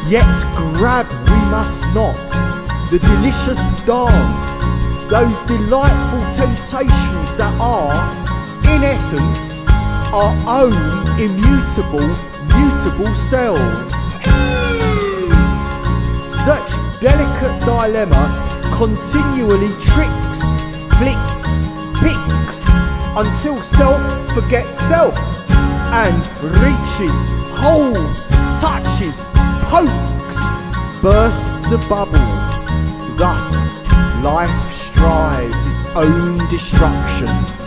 Yet grab we must not the delicious dance, those delightful temptations that are, in essence, our own immutable, mutable selves. Such delicate dilemma continually tricks, flicks, picks, until self forgets self and reaches, holds, touches, pokes, bursts the bubble. Thus life strives its own destruction.